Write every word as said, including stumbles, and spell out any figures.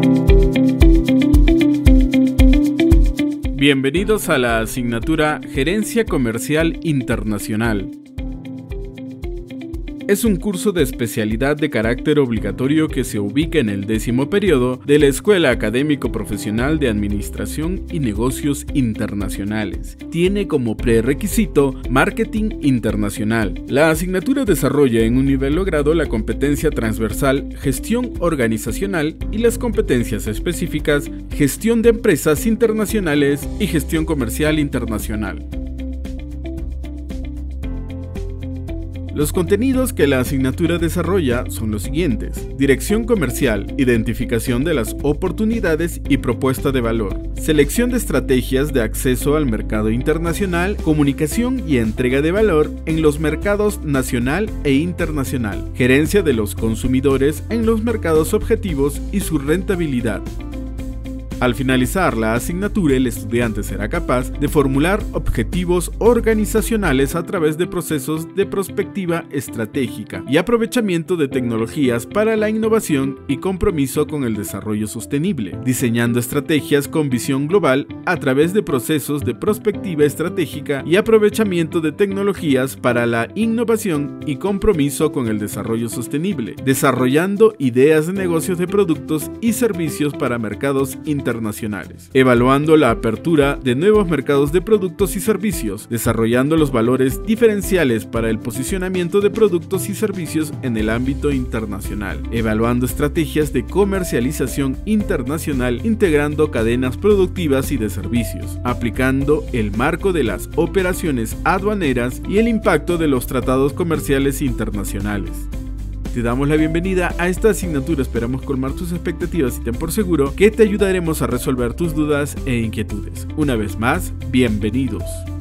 Bienvenidos a la asignatura Gerencia Comercial Internacional. Es un curso de especialidad de carácter obligatorio que se ubica en el décimo periodo de la Escuela Académico Profesional de Administración y Negocios Internacionales. Tiene como prerequisito Marketing Internacional. La asignatura desarrolla en un nivel logrado la competencia transversal Gestión Organizacional y las competencias específicas Gestión de Empresas Internacionales y Gestión Comercial Internacional. Los contenidos que la asignatura desarrolla son los siguientes: dirección comercial, identificación de las oportunidades y propuesta de valor, selección de estrategias de acceso al mercado internacional, comunicación y entrega de valor en los mercados nacional e internacional, gerencia de los consumidores en los mercados objetivos y su rentabilidad. Al finalizar la asignatura, el estudiante será capaz de formular objetivos organizacionales a través de procesos de prospectiva estratégica y aprovechamiento de tecnologías para la innovación y compromiso con el desarrollo sostenible, diseñando estrategias con visión global a través de procesos de prospectiva estratégica y aprovechamiento de tecnologías para la innovación y compromiso con el desarrollo sostenible, desarrollando ideas de negocios de productos y servicios para mercados internacionales. internacionales, evaluando la apertura de nuevos mercados de productos y servicios, desarrollando los valores diferenciales para el posicionamiento de productos y servicios en el ámbito internacional, evaluando estrategias de comercialización internacional, integrando cadenas productivas y de servicios, aplicando el marco de las operaciones aduaneras y el impacto de los tratados comerciales internacionales. Te damos la bienvenida a esta asignatura, esperamos colmar tus expectativas y ten por seguro que te ayudaremos a resolver tus dudas e inquietudes. Una vez más, bienvenidos.